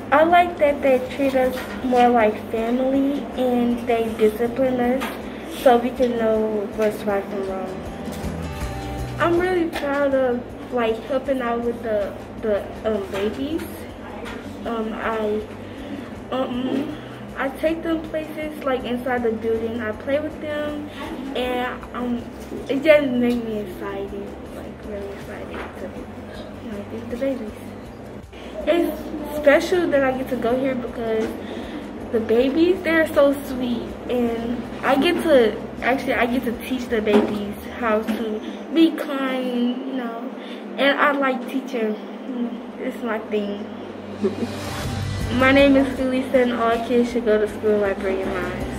I like that they treat us more like family and they discipline us so we can know what's right from wrong. I'm really proud of like helping out with the babies. I take them places like inside the building. I play with them, and it just makes me excited, like really excited to meet the babies. It's special that I get to go here because the babies, they're so sweet, and I get to teach the babies how to be kind, you know, and I like teaching. It's my thing. My name is Calisa, and all kids should go to school like brilliant minds.